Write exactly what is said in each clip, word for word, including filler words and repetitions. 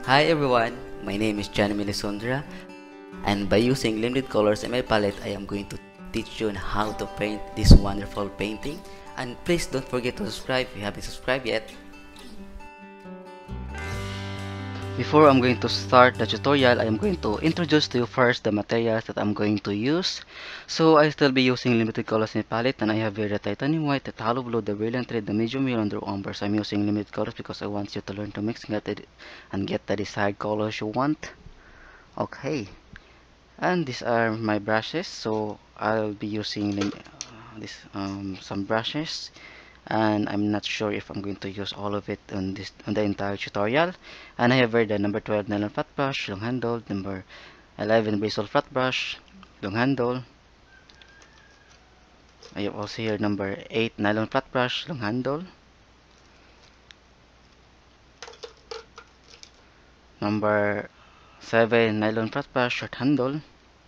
Hi everyone, my name is JMLisondra, and by using limited colors in my palette, I am going to teach you on how to paint this wonderful painting. And please don't forget to subscribe if you haven't subscribed yet. Before I'm going to start the tutorial, I am going to introduce to you first the materials that I'm going to use. So I still be using limited colors in the palette, and I have here the titanium white, the phthalo blue, the brilliant red, the medium yellow, and the umber. So I'm using limited colors because I want you to learn to mix and get the, and get the desired colors you want. Okay, and these are my brushes. So I'll be using uh, this um, some brushes, and I'm not sure if I'm going to use all of it on this on the entire tutorial. And I have here the number twelve nylon flat brush, long handle, number eleven bristle flat brush, long handle. I have also here number eight nylon flat brush, long handle, number seven nylon flat brush, short handle,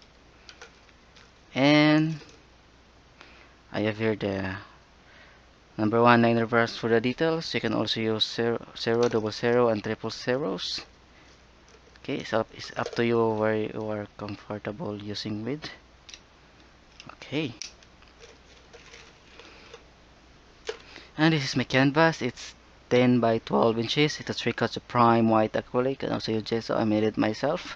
and I have here the number one nylon brush for the details. You can also use zero, zero double zero, and triple zeros. Okay, so it's up to you where you are comfortable using with. Okay, and this is my canvas. It's ten by twelve inches. It's a three coats of prime white acrylic, and also use gesso. I made it myself.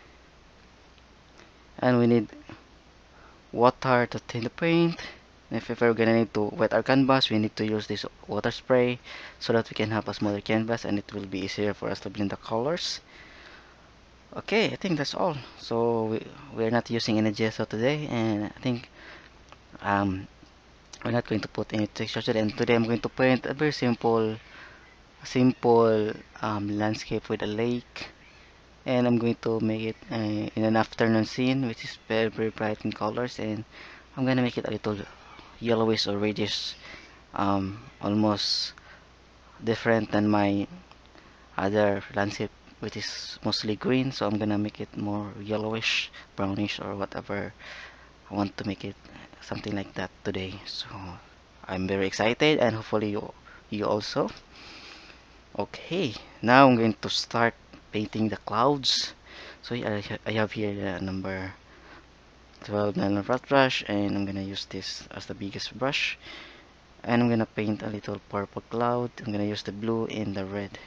And we need water to thin the paint. If we're gonna need to wet our canvas, we need to use this water spray so that we can have a smaller canvas and it will be easier for us to blend the colors. Okay, I think that's all. So we, we're not using any gesso today, and I think um, we're not going to put any texture today. And today I'm going to paint a very simple, simple um, landscape with a lake, and I'm going to make it uh, in an afternoon scene, which is very very bright in colors, and I'm gonna make it a little yellowish or reddish, um, almost different than my other landscape, which is mostly green. So I'm gonna make it more yellowish, brownish, or whatever. I want to make it something like that today. So I'm very excited, and hopefully you you also. Okay, now I'm going to start painting the clouds. So I, I have here the number twelve nylon flat brush, and I'm gonna use this as the biggest brush, and I'm gonna paint a little purple cloud. I'm gonna use the blue and the red,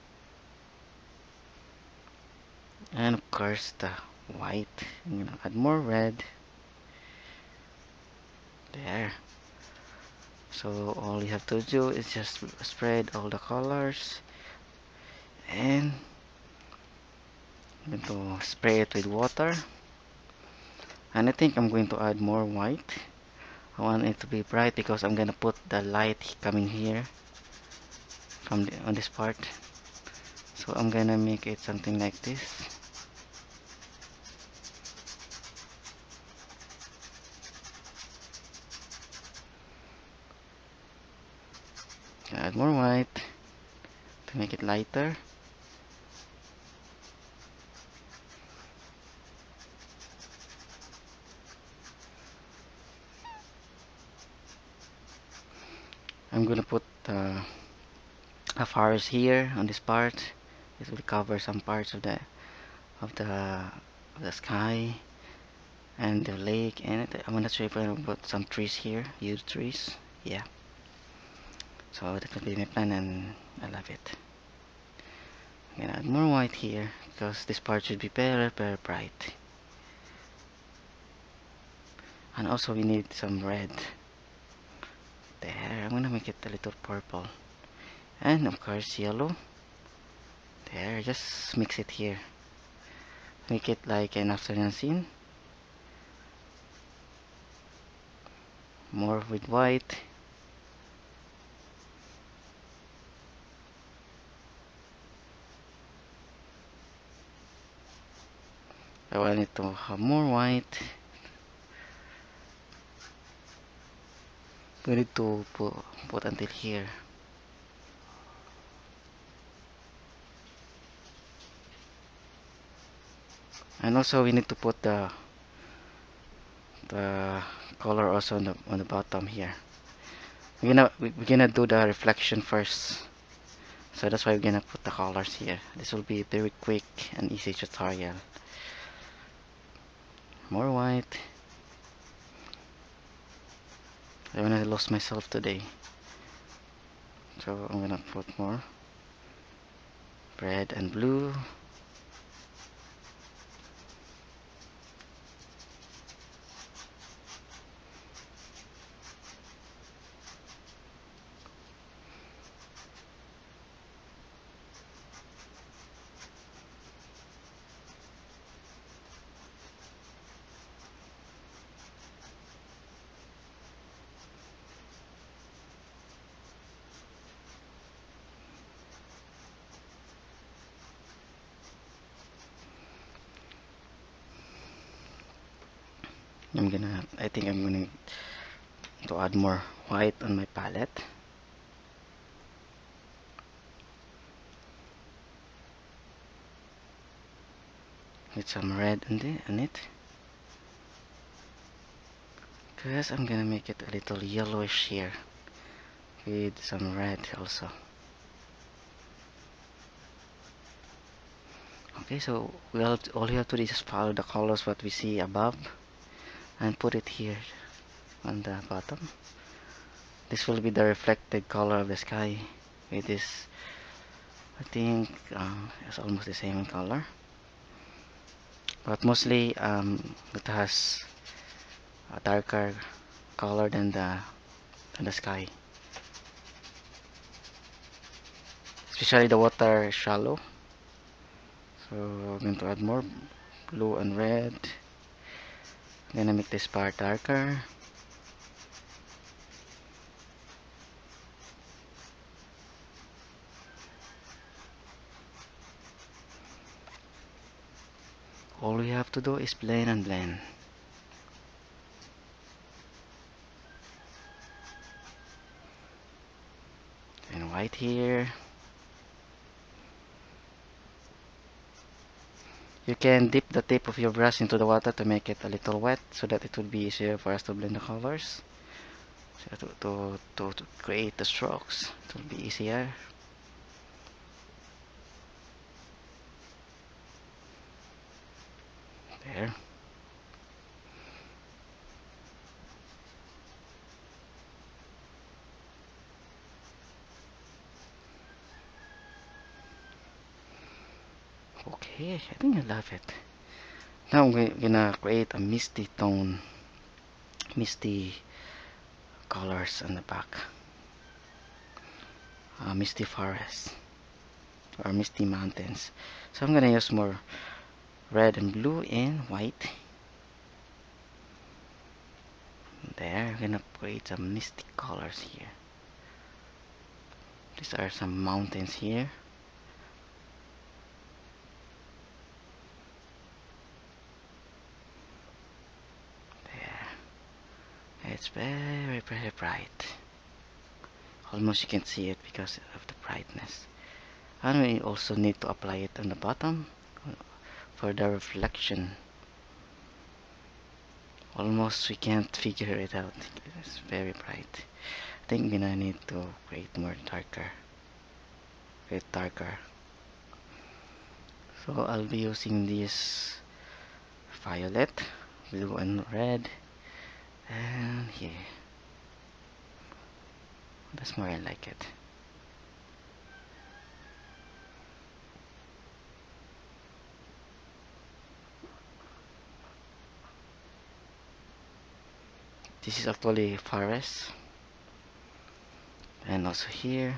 and of course the white. I'm gonna add more red there. So all you have to do is just spread all the colors, and I'm going to spray it with water. And I think I'm going to add more white. I want it to be bright because I'm gonna put the light coming here from the, on this part. So I'm gonna make it something like this. Add more white to make it lighter. I'm gonna put uh, a forest here on this part. It will cover some parts of the of the of the sky and the lake, and it, I'm gonna try to put some trees here, huge trees. Yeah. So that will be my plan, and I love it. I'm gonna add more white here because this part should be very very bright. And also we need some red. There, I'm gonna make it a little purple. And of course yellow. There, just mix it here. Make it like an afternoon scene. More with white. I want it to have more white. We need to put, put until here. And also we need to put the the color also on the on the bottom here. We're gonna we're gonna do the reflection first. So that's why we're gonna put the colors here. This will be a very quick and easy tutorial. More white. I wanna lose myself today. So I'm gonna put more red and blue. I'm gonna, I think I'm gonna to add more white on my palette. With some red in, the, in it. Because I'm gonna make it a little yellowish here. With some red also. Okay, so we all, all you have to do is just follow the colors what we see above. And put it here on the bottom. This will be the reflected color of the sky. It is, I think, uh, it's almost the same in color. But mostly um, it has a darker color than the than the sky. Especially the water is shallow. So I'm going to add more blue and red. I'm gonna make this part darker. All we have to do is blend and blend. And white here. You can dip the tip of your brush into the water to make it a little wet so that it will be easier for us to blend the colors. So to, to, to, to create the strokes, it will be easier. There. Okay, I think I love it. Now we're gonna create a misty tone, misty colors on the back. Uh, misty forest or misty mountains. So I'm gonna use more red and blue and white. There, I'm gonna create some misty colors here. These are some mountains here. There. It's very, very bright. Almost you can see it because of the brightness. And we also need to apply it on the bottom for the reflection. Almost we can't figure it out. It's very bright. I think we're gonna need to create more darker. Create darker. So I'll be using this violet, blue and red. And here. That's more I like it. This is actually forest. And also here.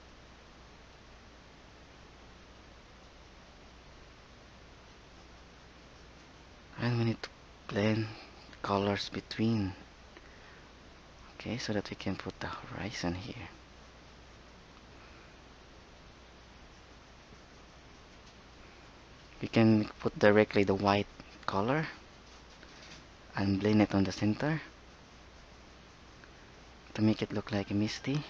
And we need to blend colors between. Okay, so that we can put the horizon here. We can put directly the white color and blend it on the center to make it look like a misty.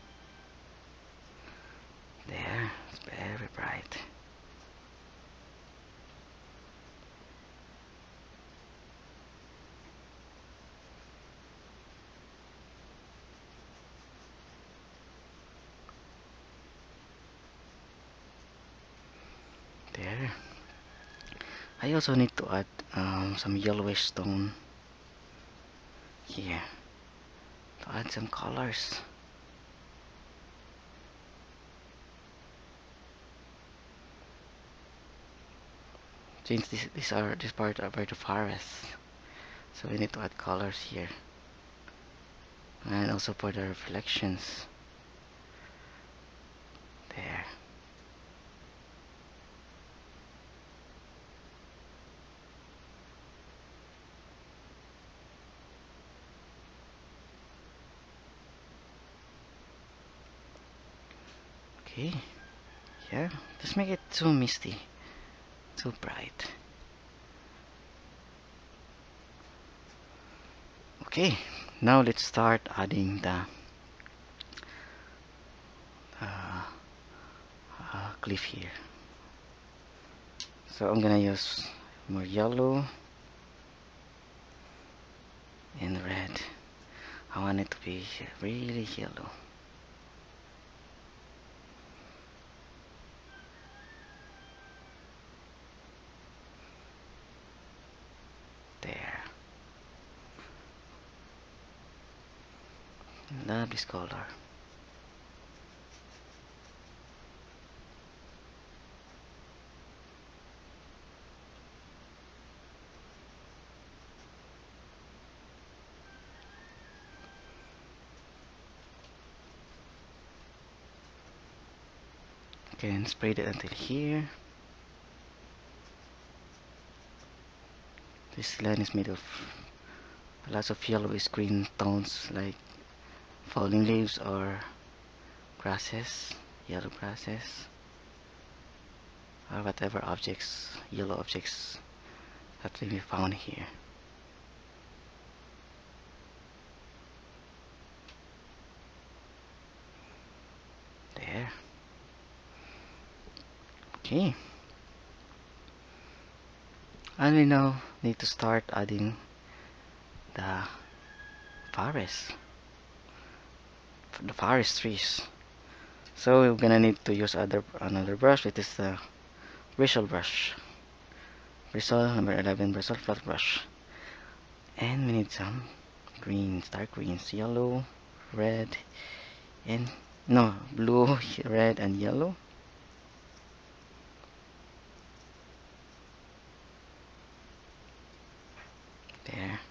There, it's very bright. I also need to add um, some yellowish stone here to add some colors. Since this, these are this part are by the forest, so we need to add colors here, and also for the reflections there. Okay, yeah, just make it too misty, too bright. Okay, now let's start adding the uh, uh, cliff here. So I'm gonna use more yellow and red. I want it to be really yellow. There. Love this color. Okay, and spread it until here. This land is made of lots of yellowish green tones like falling leaves or grasses, yellow grasses, or whatever objects, yellow objects that may be found here. There. Okay. And we now need to start adding the forest, the forest trees. So we're gonna need to use other another brush, which is the bristle brush. Bristle number eleven bristle flat brush. And we need some greens, dark greens, yellow, red, and no, blue, red, and yellow. There.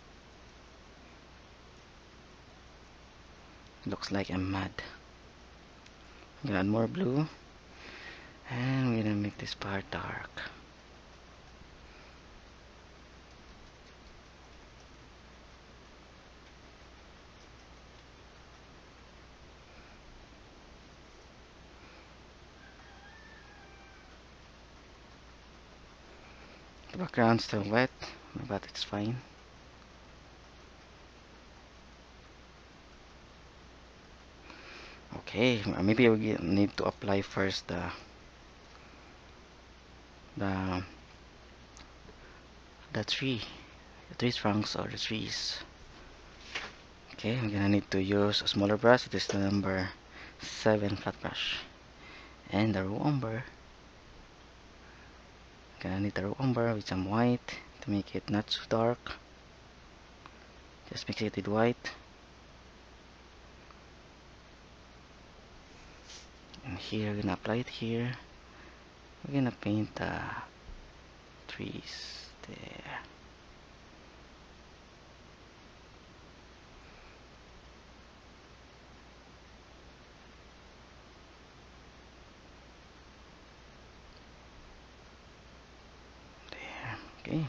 Looks like I'm mad. I'm gonna add more blue, and we're gonna make this part dark. The background's still wet, but it's fine. Okay, maybe we need to apply first the the the tree, the tree trunks or the trees. Okay, I'm gonna need to use a smaller brush. It is the number seven flat brush, and the raw umber. Gonna need the raw umber with some white to make it not too dark. Just mix it with white. And here, we're gonna apply it here. We're gonna paint the trees there. There, okay.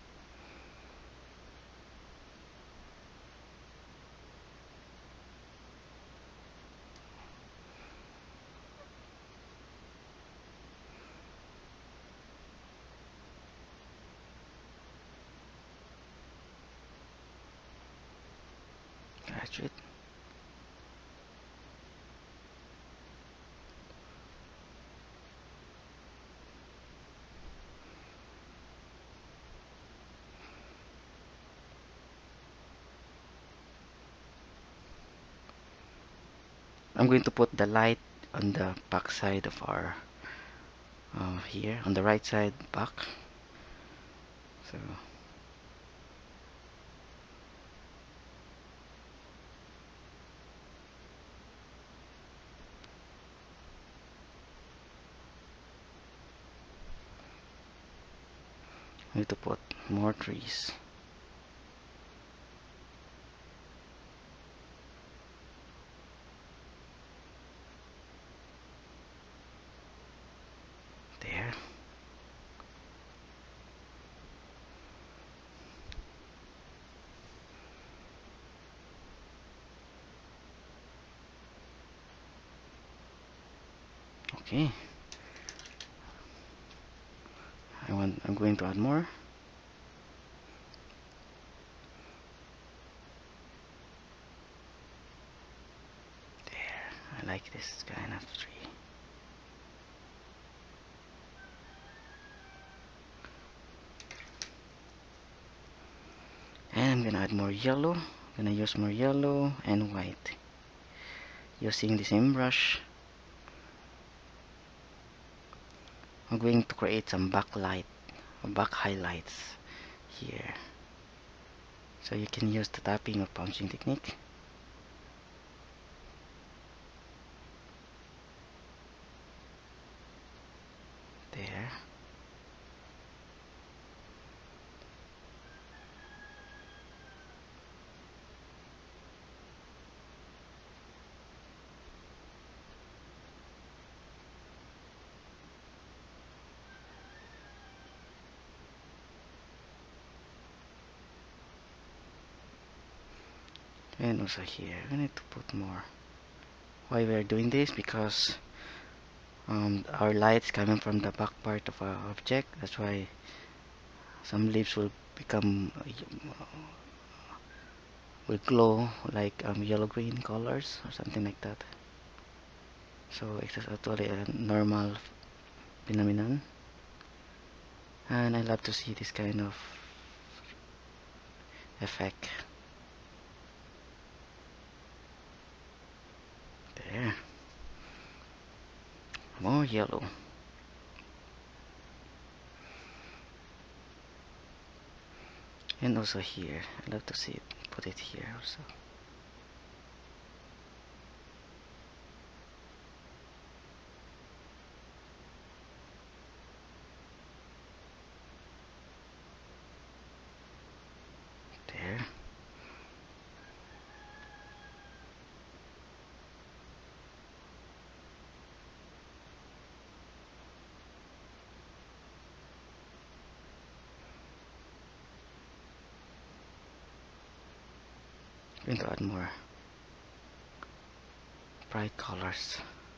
That's it. I'm going to put the light on the back side of our uh, here on the right side back. So we need to put more trees. There. Okay. I want I'm going to add more. There. I like this kind of tree. And I'm gonna add more yellow. I'm gonna use more yellow and white. Using the same brush, I'm going to create some backlight or back highlights here. So you can use the tapping or punching technique. There. And also here, we need to put more. Why we are doing this? Because um, our light's coming from the back part of our object. That's why some leaves will become uh, will glow like um, yellow green colors or something like that. So it's actually a normal phenomenon, and I love to see this kind of effect. There. More yellow. And also here, I love to see it, put it here also. There. I'm going to add more bright colors.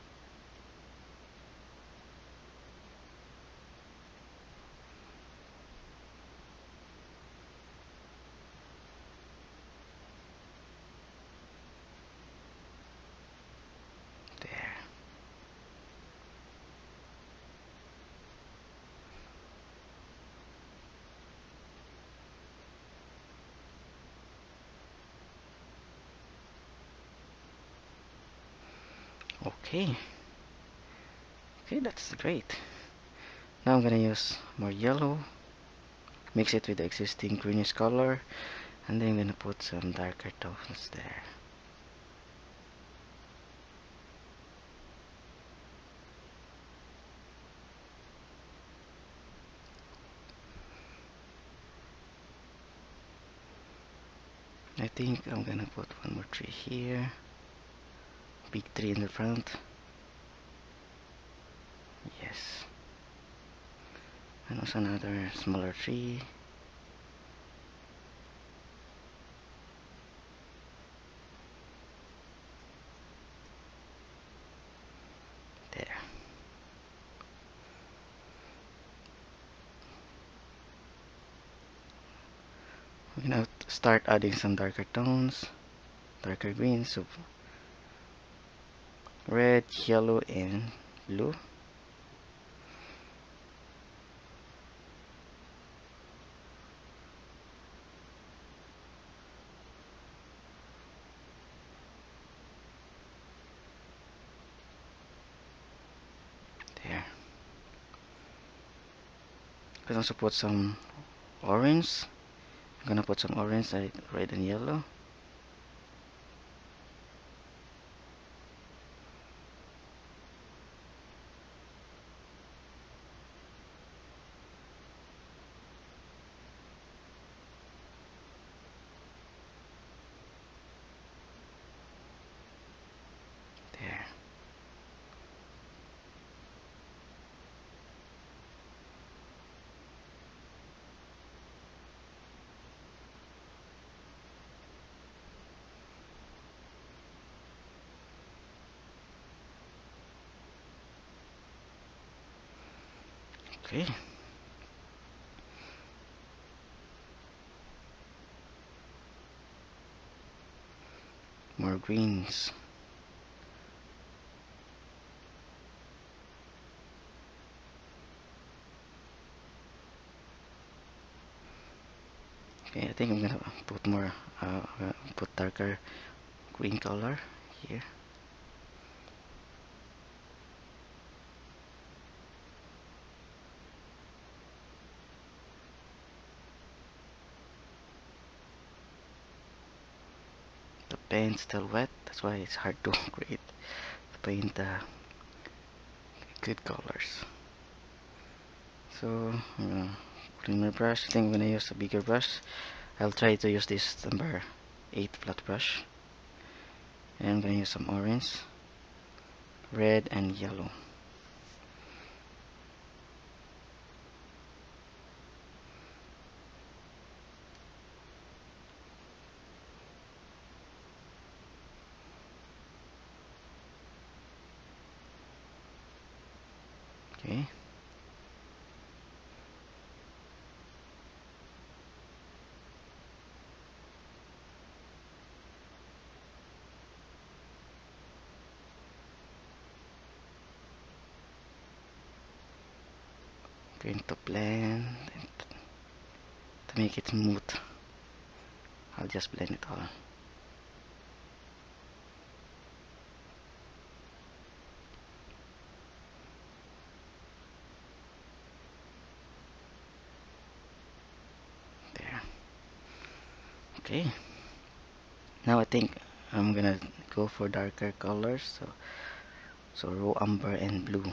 There. Okay. Okay, that's great. Now I'm gonna use more yellow, mix it with the existing greenish color, and then I'm gonna put some darker tones there. I think I'm gonna put one more tree here, big tree in the front. Yes. And also another smaller tree. There. We're gonna start adding some darker tones, darker greens, so red, yellow, and blue. There. You can also put some orange. I'm gonna put some orange, red, red and yellow. There. Okay. More greens. Okay, I think I'm gonna put more, uh, uh, put darker green color here. The paint's still wet, that's why it's hard to create the paint uh, good colors. So I'm gonna clean my brush. I think I'm gonna use a bigger brush. I'll try to use this number eight flat brush. And I'm gonna use some orange, red and yellow. Okay. Going to blend and to make it smooth. I'll just blend it all. There. Okay. Now I think I'm gonna go for darker colors. So, so raw umber and blue.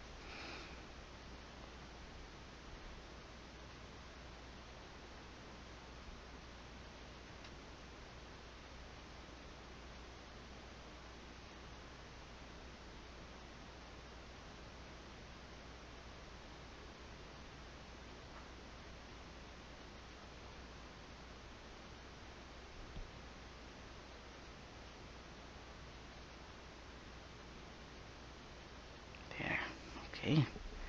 There. Okay.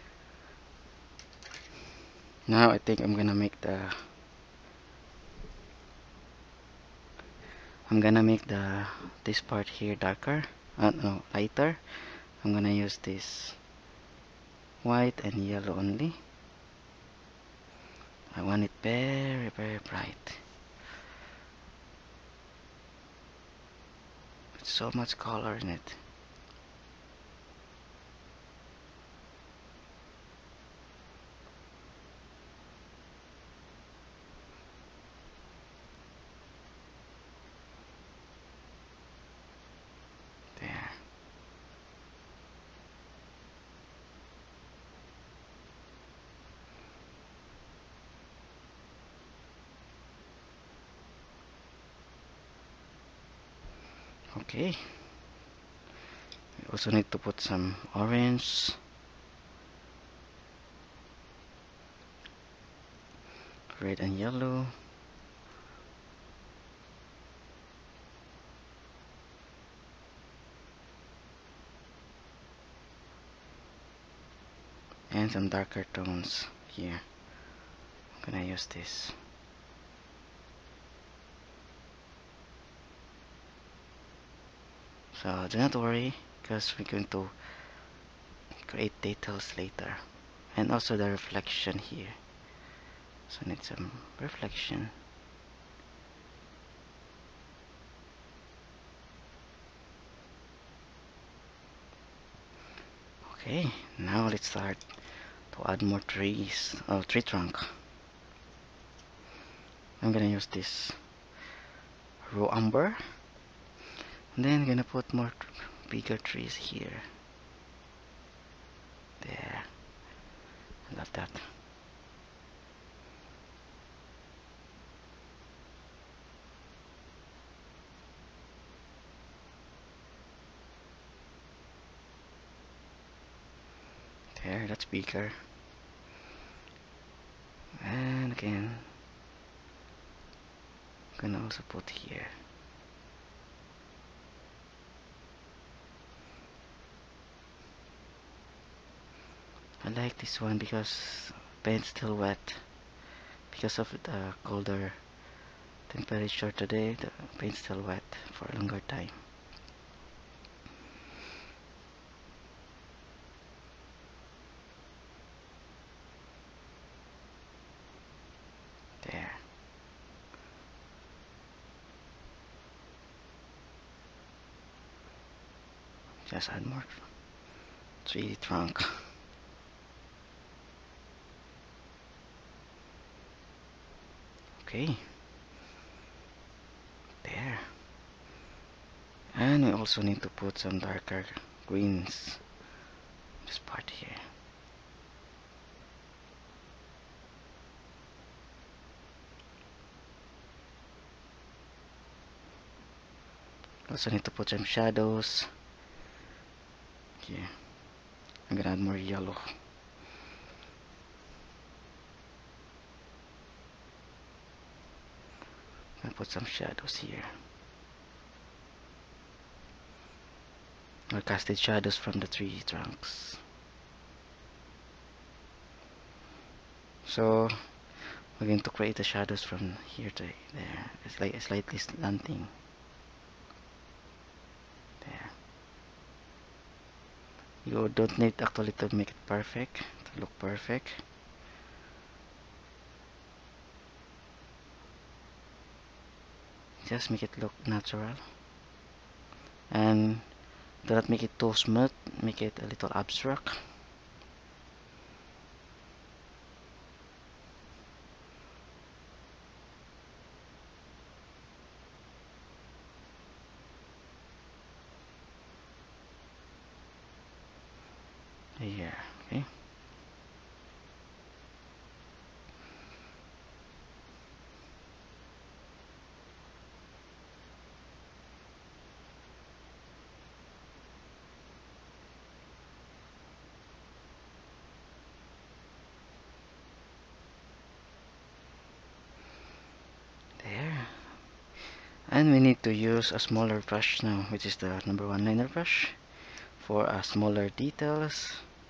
Now I think I'm gonna make the I'm gonna make the this part here darker. Uh, no, lighter. I'm gonna use this white and yellow only. I want it very very bright. With so much color in it. There. Okay. We also need to put some orange, red and yellow. And some darker tones here. I'm gonna use this. So do not worry, because we're going to create details later. And also the reflection here. So I need some reflection. Okay, now let's start to add more trees, oh, tree trunk. I'm gonna use this raw umber, and then I'm gonna put more bigger trees here. There, I love that. There, that's bigger. And again, I'm gonna also put here. I like this one because paint's still wet. Because of the colder temperature today, the paint's still wet for a longer time. There. Just add more tree trunk. Okay. There. And we also need to put some darker greens. This part here. Also need to put some shadows. Okay. I'm gonna add more yellow. I'm gonna put some shadows here. Or casted shadows from the tree trunks. So we're going to create the shadows from here to there. It's like a slightly slanting. There. You don't need actually to make it perfect, to look perfect. Just make it look natural. And do not make it too smooth, make it a little abstract. Yeah, okay. There. And we need to use a smaller brush now, which is the number one liner brush, for uh, smaller details.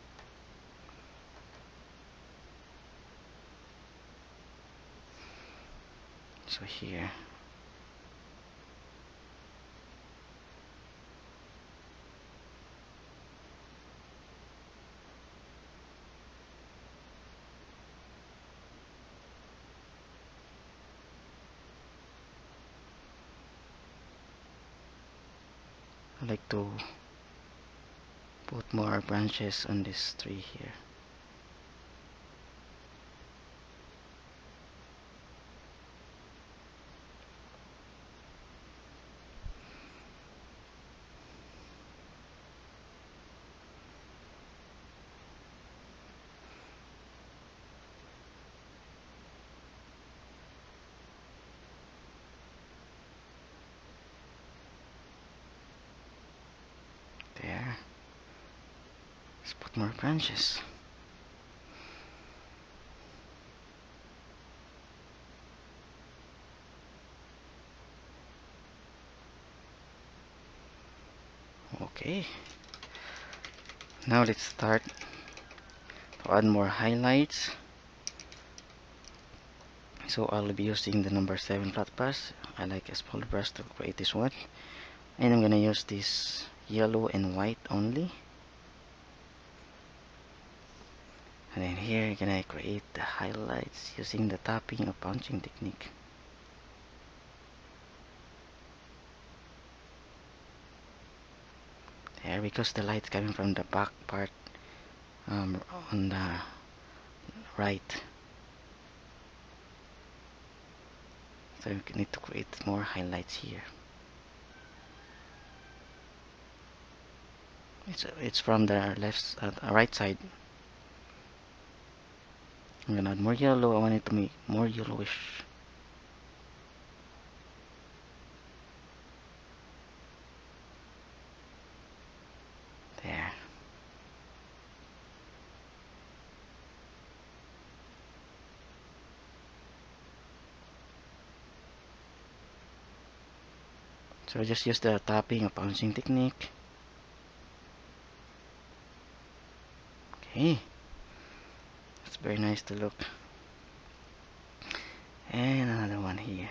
So here. I like to put more branches on this tree here. There. Let's put more branches. Okay. Now let's start to add more highlights. So I'll be using the number seven flat brush. I like a small brush to create this one. And I'm gonna use this yellow and white only. And then here I'm gonna create the highlights using the tapping or punching technique. There, because the light's coming from the back part, um, on the right. So we need to create more highlights here. It's it's from the left, uh, right side. I'm gonna add more yellow. I want it to be more yellowish. There. So I just use the tapping or pouncing technique. Okay. It's very nice to look. And another one here.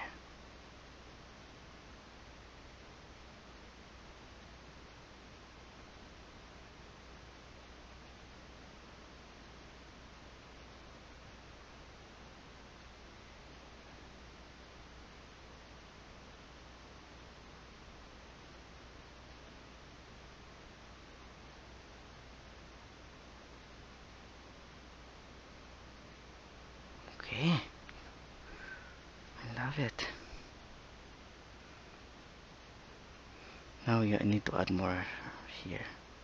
Okay. I love it. Now you need to add more here.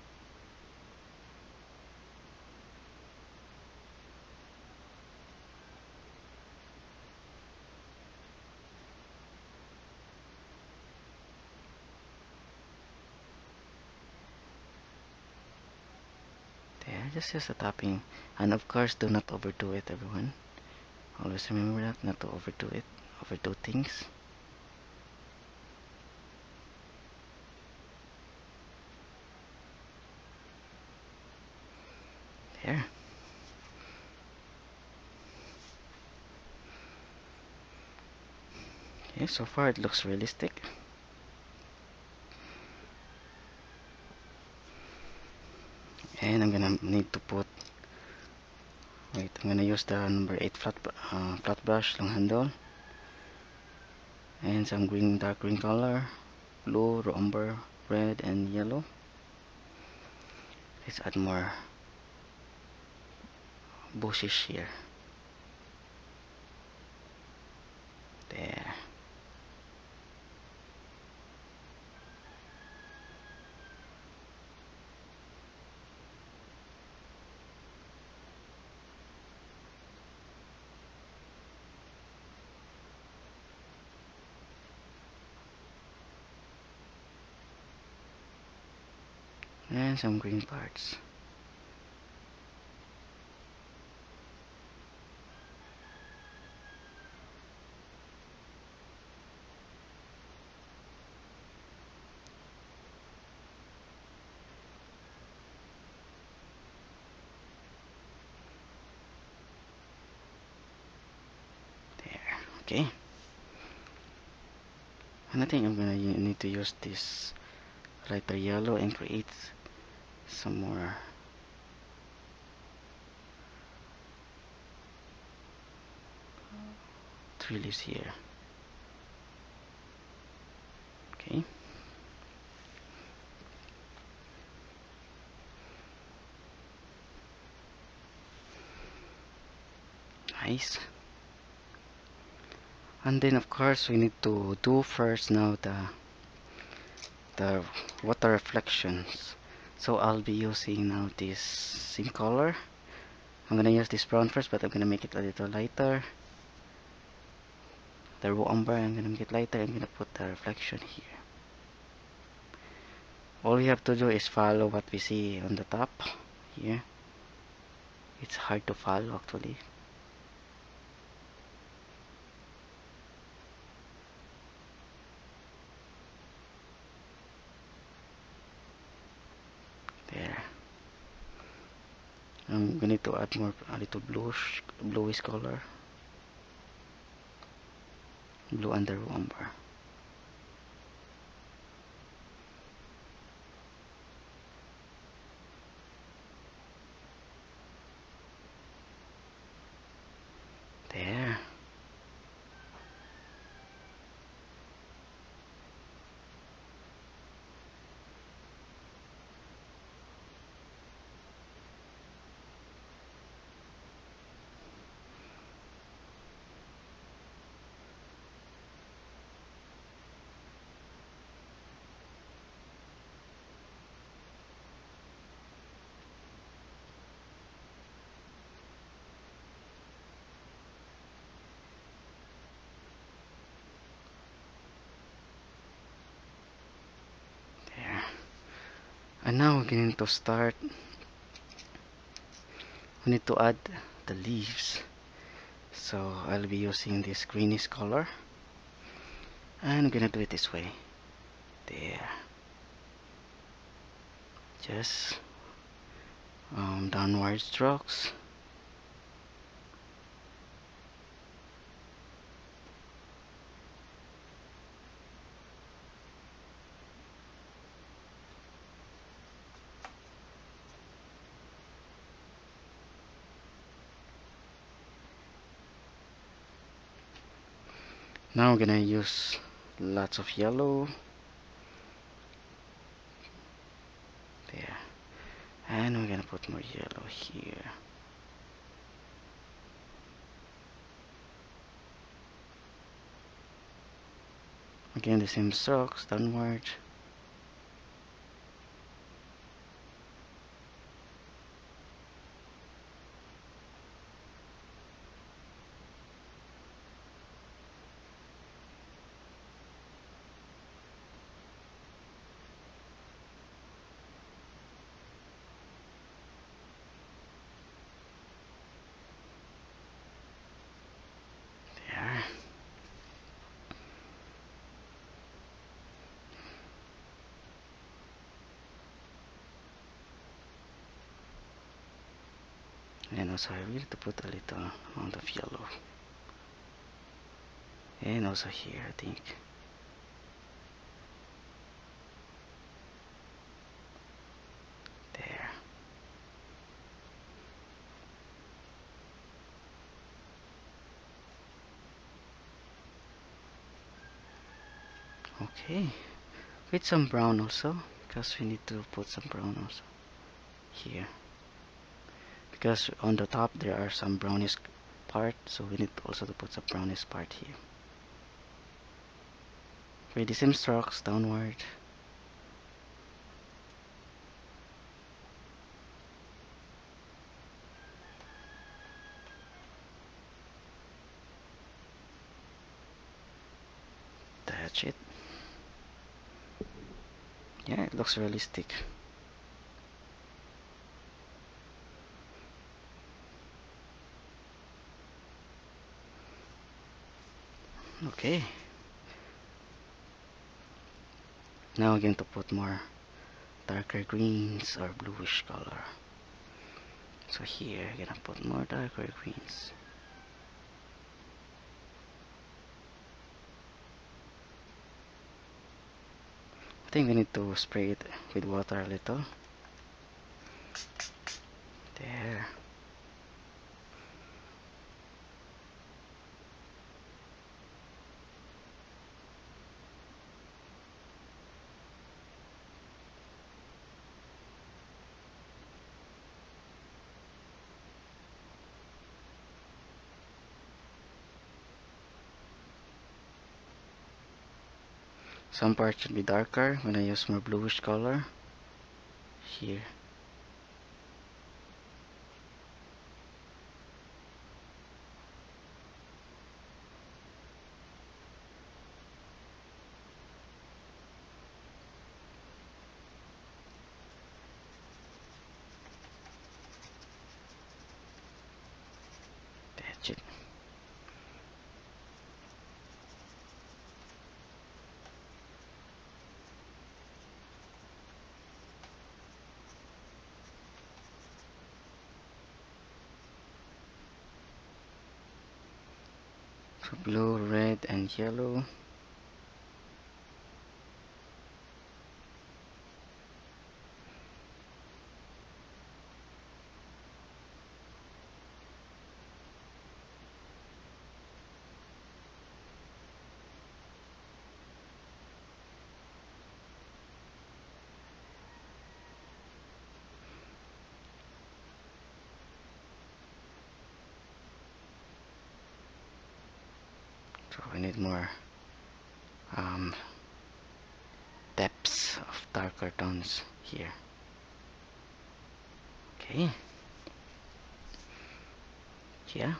There, just use the tapping. And of course, do not overdo it, everyone. Always remember that, not to overdo it, overdo things. There. Okay, so far it looks realistic. And I'm gonna need to put, wait, I'm gonna use the number eight flat, uh, flat brush, long handle. And some green, dark green color, blue, umber, red, and yellow. Let's add more bushes here. There. And some green parts. There. Okay. And I think I'm gonna need to use this lighter yellow and create some more tree leaves here. Okay. Nice. And then of course we need to do first now the the water reflections. So I'll be using now this same color. I'm gonna use this brown first, but I'm gonna make it a little lighter. The raw umber, I'm gonna make it lighter. I'm gonna put the reflection here. All we have to do is follow what we see on the top here. It's hard to follow actually. There. I'm gonna need to add more, a little bluish, bluish color. Blue under umber. There. And now we're going to start. We need to add the leaves. So I'll be using this greenish color. And I'm gonna do it this way. There. Just um, downward strokes. Now I'm gonna use lots of yellow. There. And we're gonna put more yellow here. Again, the same strokes, downward. There. And also I will to put a little amount of yellow. And also here, I think. There. Okay. With some brown also, because we need to put some brown also here. Because on the top there are some brownish part, so we need also to put some brownish part here. With the same strokes, downward. That's it. Yeah, it looks realistic. Okay. Now we're going to put more darker greens or bluish color. So here, I'm gonna put more darker greens. I think we need to spray it with water a little. There. Some parts should be darker when I use more bluish color. Here. That's it. So blue, red, and yellow. So we need more um, depths of darker tones here. Okay. Yeah.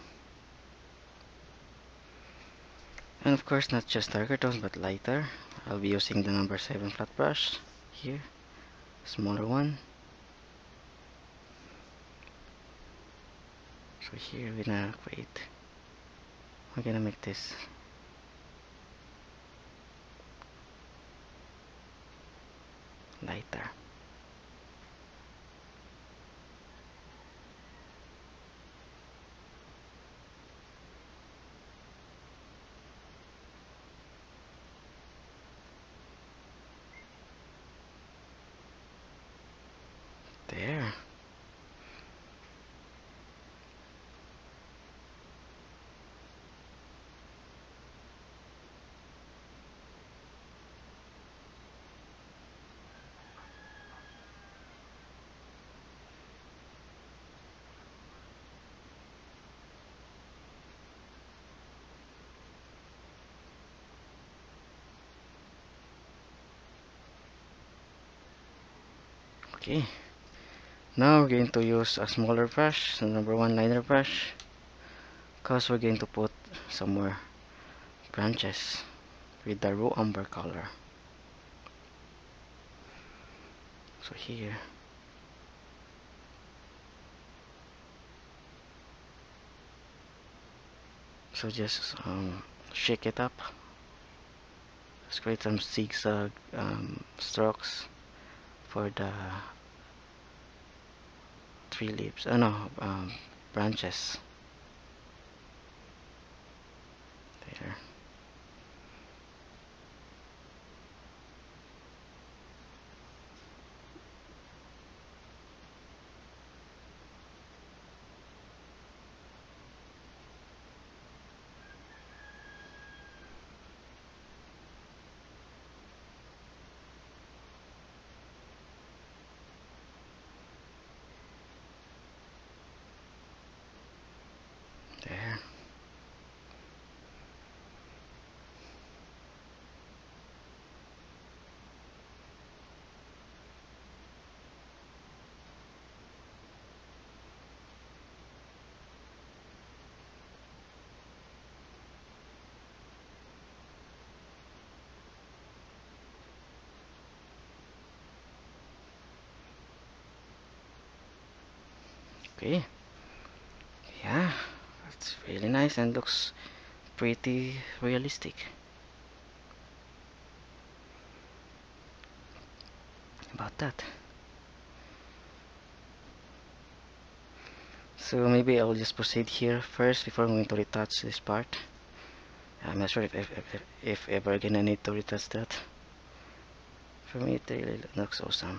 And of course, not just darker tones but lighter. I'll be using the number seven flat brush here. smaller one. So here we're gonna create, we're gonna make this lighter. There. Okay. Now we're going to use a smaller brush, the number one liner brush, because we're going to put some more branches with the raw umber color. So here, so just um, shake it up. Just create some zigzag um, strokes for the three leaves. Oh no, um, branches. There. There. Okay. Yeah, that's really nice and looks pretty realistic. About that. So maybe I'll just proceed here first before I'm going to retouch this part. I'm not sure if if, if, if ever gonna need to retouch that. For me it really looks awesome.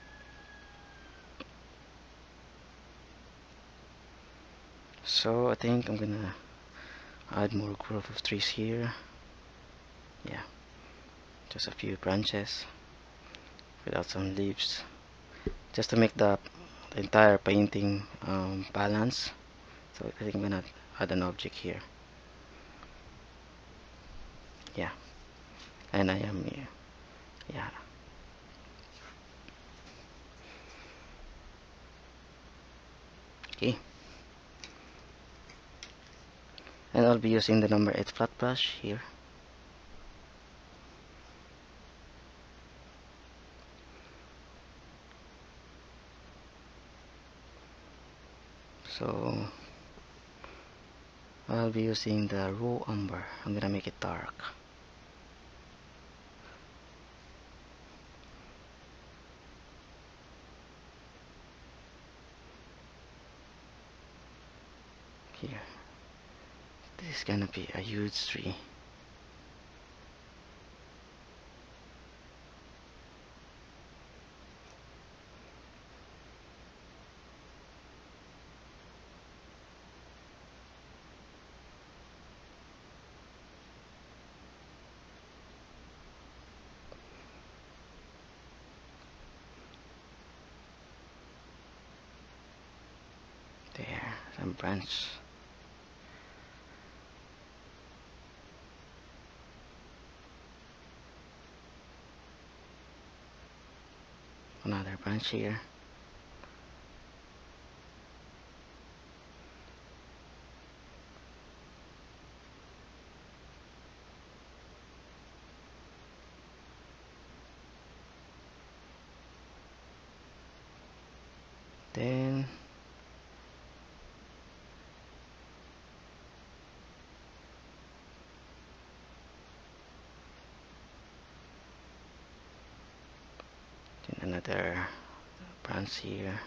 So I think I'm gonna add more growth of trees here. Yeah, just a few branches without some leaves, just to make the, the entire painting um, balance. So I think I'm gonna add an object here. Yeah, and I am here. Yeah. Okay. And I'll be using the number eight flat brush here. So I'll be using the raw umber. I'm gonna make it dark. Here. This is gonna be a huge tree. There, some branch. Another branch here. Then then another branch here.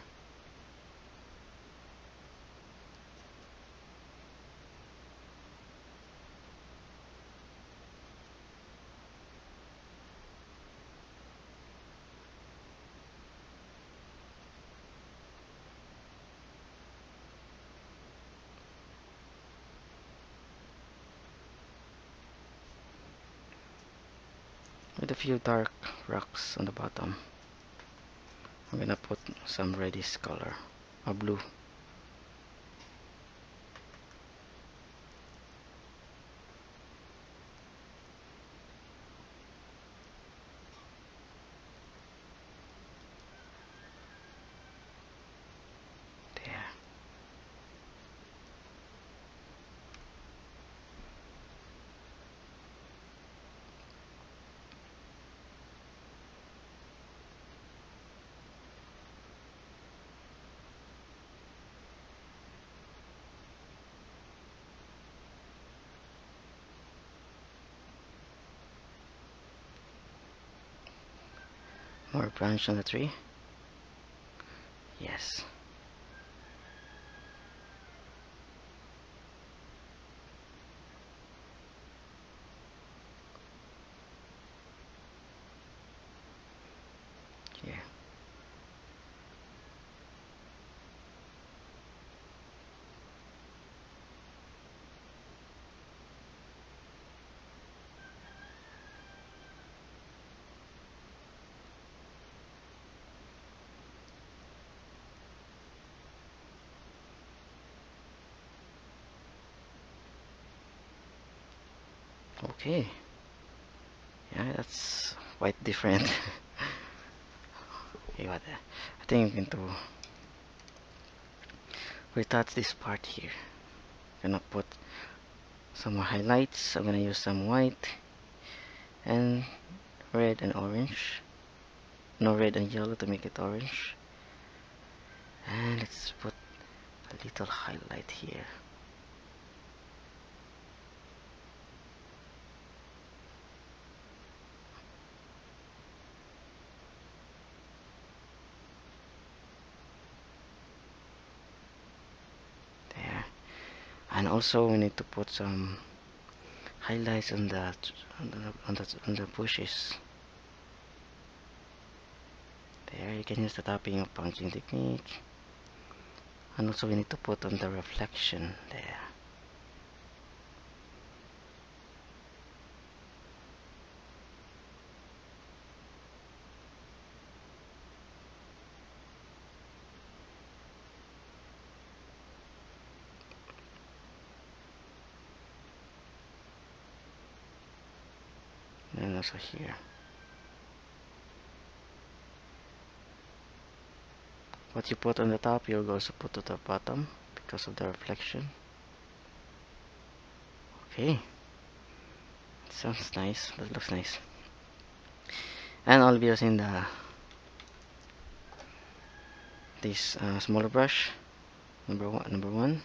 With a few dark rocks on the bottom. I'm gonna put some reddish color or blue. There. More branch on the tree. Yes. Yeah. Okay. Yeah, that's quite different. Okay, what? uh, I think I'm going to retouch this part here. Gonna put some more highlights. I'm gonna use some white and red and orange. No, red and yellow to make it orange. And let's put a little highlight here. There. And also we need to put some highlights on the on the on the, on the bushes. There, you can use the tapping or punching technique. And also we need to put on the reflection there. And also here. What you put on the top, you'll also put to the bottom because of the reflection. Okay. Sounds nice. That looks nice. And I'll be using the this uh, smaller brush, number one, number one,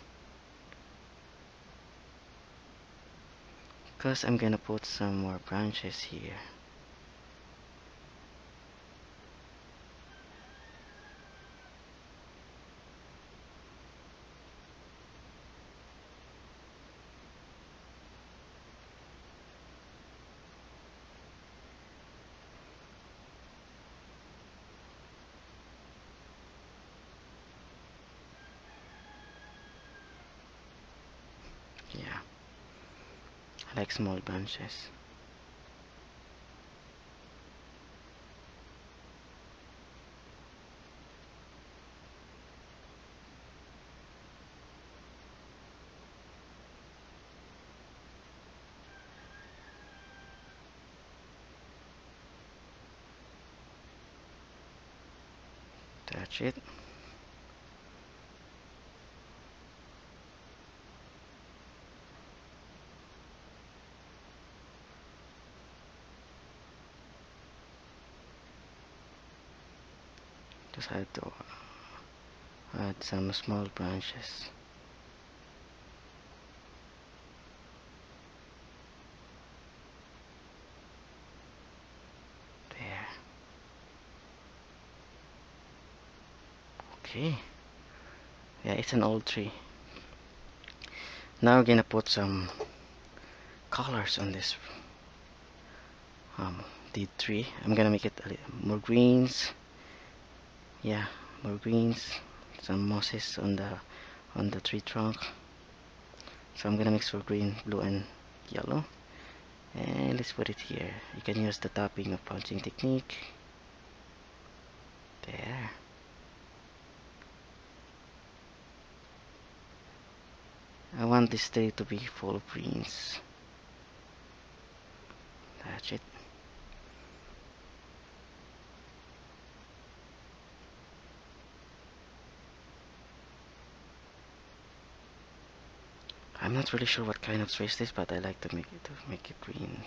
because I'm gonna put some more branches here. Yeah, I like small branches. That's it. Just had to Add some small branches. There. Okay. Yeah, it's an old tree. Now we're gonna put some colors on this um, dead tree. I'm gonna make it a little more greens. Yeah, more greens. Some mosses on the on the tree trunk. So I'm gonna mix for green, blue, and yellow. And let's put it here. You can use the tapping of punching technique. There. I want this tree to be full of greens. That's it. I'm not really sure what kind of tree is this, but I like to make it to make it green.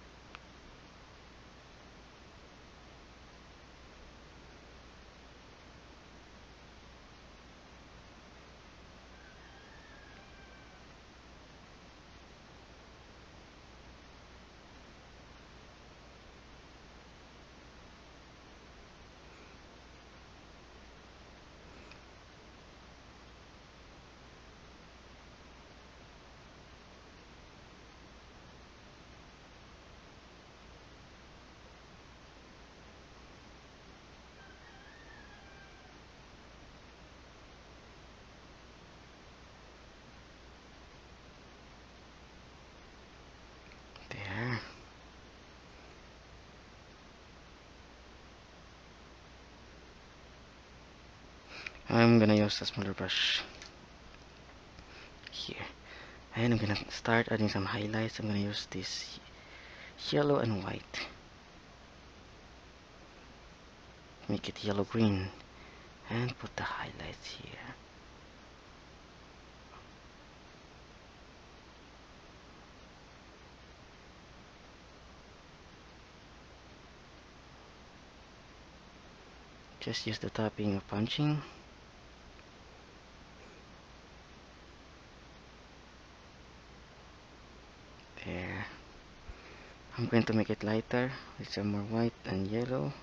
There. I'm gonna use a smaller brush here. And I'm gonna start adding some highlights. I'm gonna use this yellow and white. Make it yellow green. And put the highlights here. Just use the tapping of punching. There. I'm going to make it lighter with some more white and yellow.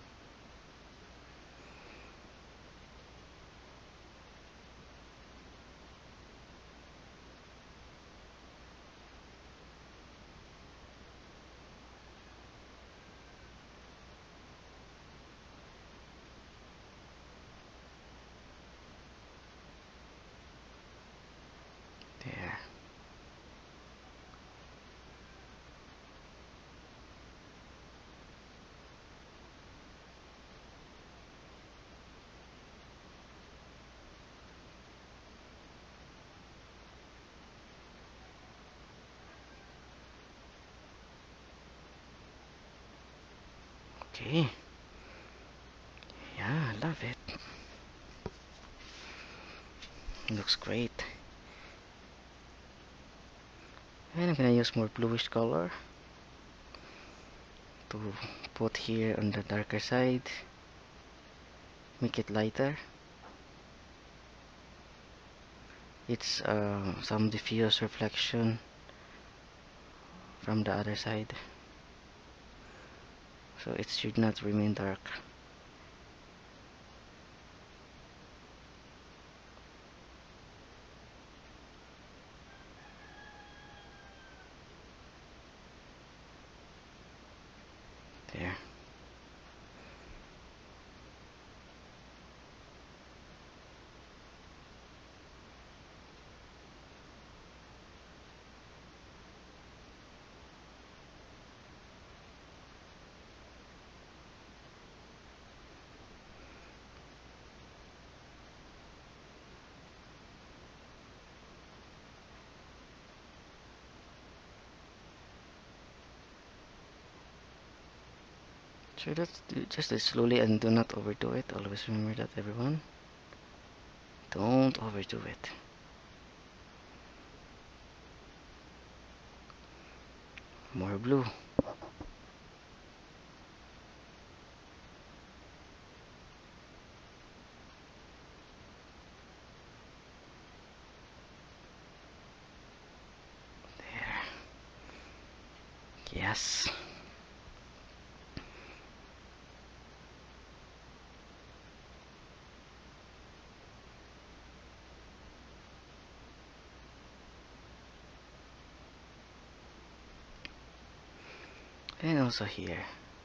There. Okay. Yeah, I love it. It looks great. And I'm gonna use more bluish color to put here on the darker side. Make it lighter. It's uh, some diffuse reflection from the other side, so it should not remain dark. There. So let's do just do slowly and do not overdo it. Always remember that, everyone. Don't overdo it. More blue. Yes. And also here.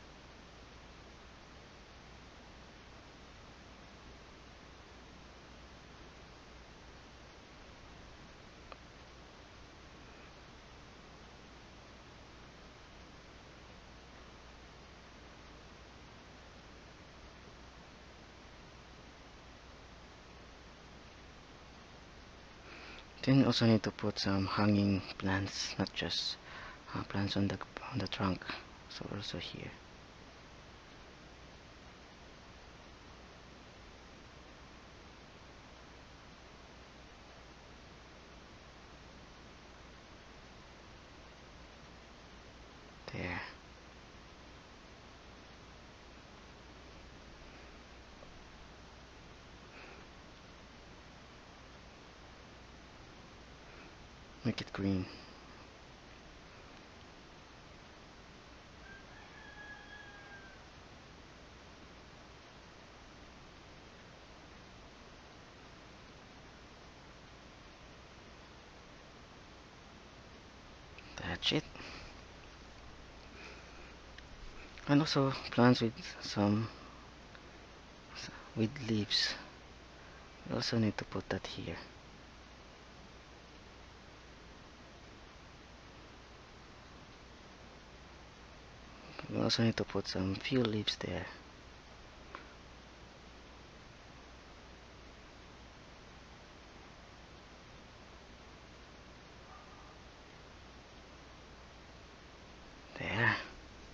Then you also need to put some hanging plants, not just uh, plants on the on the trunk. So also here. There. Make it green. That's it. And also plants with some with leaves. You also need to put that here. You also need to put some few leaves there. There.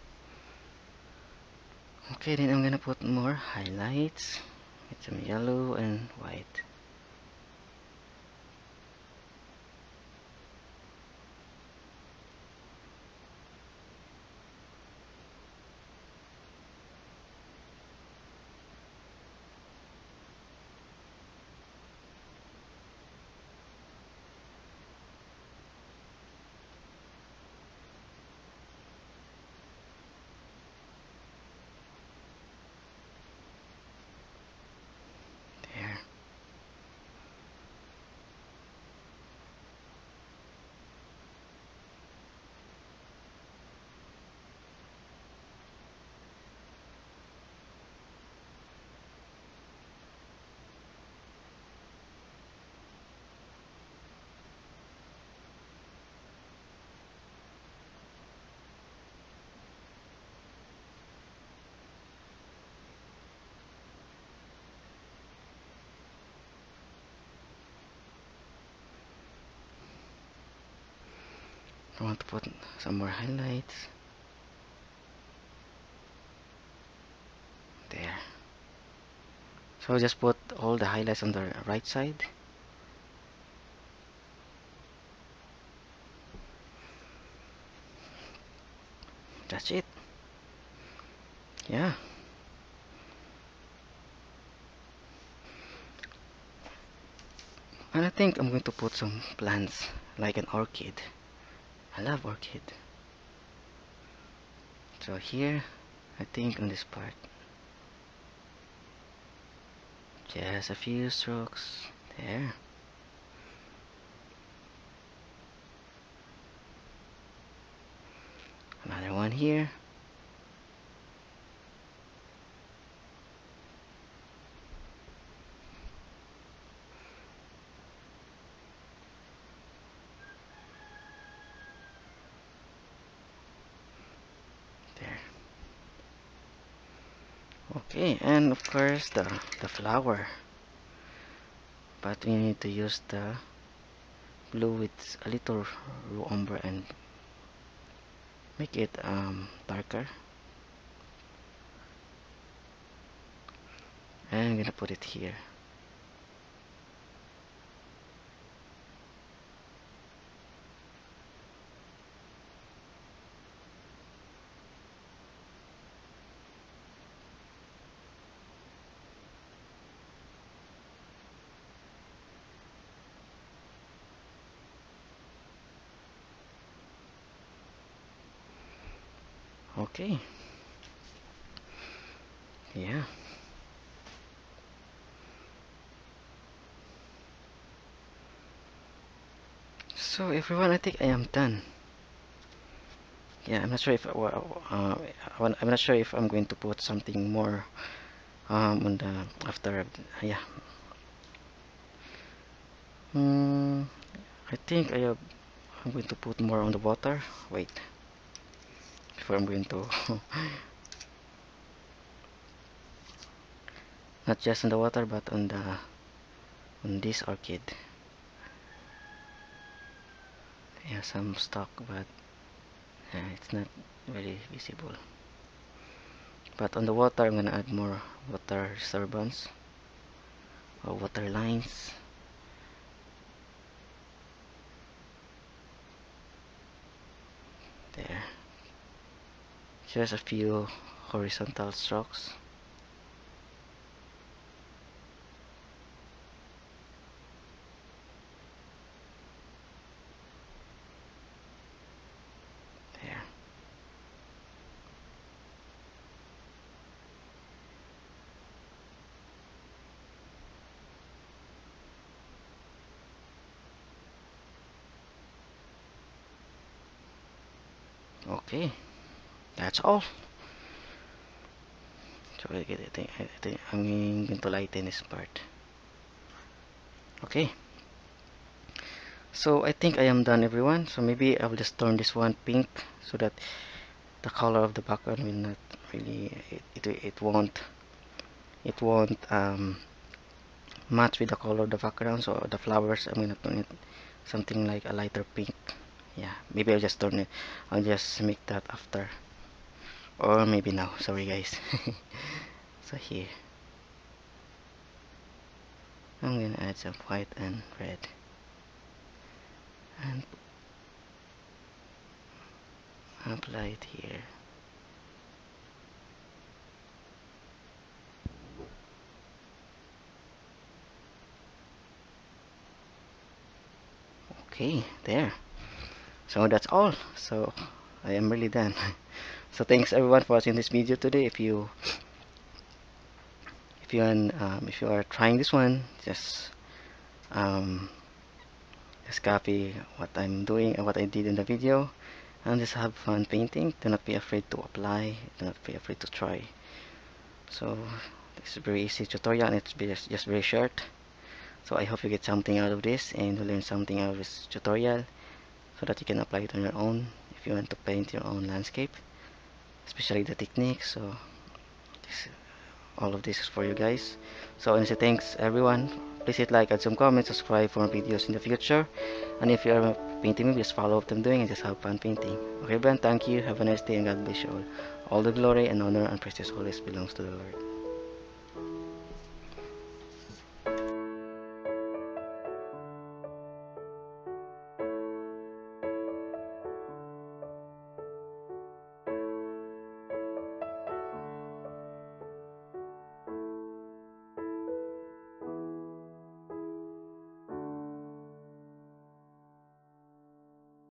Okay, then I'm gonna put more highlights with some yellow and white. There. I want to put some more highlights. There. So just put all the highlights on the right side. That's it. Yeah. And I think I'm going to put some plants like an orchid. I love orchid. So here, I think on this part, just a few strokes. There. Another one here. There. Okay, and of course the the flower. But we need to use the blue with a little raw umber and make it um, darker. And I'm gonna put it here. Okay. Yeah. So everyone, I think I am done. Yeah, I'm not sure if uh, uh, I'm not sure if I'm going to put something more um on the after. Yeah. Hmm. I think I have. I'm going to put more on the water. Wait. Before I'm going to not just on the water but on the on this orchid. Yeah, some stock, but uh, it's not very visible. But on the water, I'm gonna add more water disturbance or water lines. There. Just a few horizontal strokes. There. Okay, that's all. So I get it. I think I'm going to lighten this part. Okay. So I think I am done, everyone. So maybe I will just turn this one pink so that the color of the background will not really it it, it won't it won't um match with the color of the background. So the flowers, I'm gonna turn it something like a lighter pink. Yeah, maybe I'll just turn it. I'll just make that after, or maybe now. Sorry, guys. So here, I'm gonna add some white and red, and apply it here. Okay, there. So that's all. So I am really done. So thanks everyone for watching this video today. If you if you are um, if you are trying this one, just um, just copy what I'm doing and what I did in the video, and just have fun painting. Do not be afraid to apply. Do not be afraid to try. So this is a very easy tutorial, and it's just, just very short. So I hope you get something out of this and you learn something out of this tutorial, so that you can apply it on your own if you want to paint your own landscape, especially the techniques. So this, all of this is for you guys. So I want to say thanks everyone. Please hit like, add some comments, subscribe for more videos in the future. And if you are painting me, just follow what I'm doing and just have fun painting. Okay, everyone, thank you. Have a nice day and God bless you all. All the glory and honor and praises always belongs to the Lord.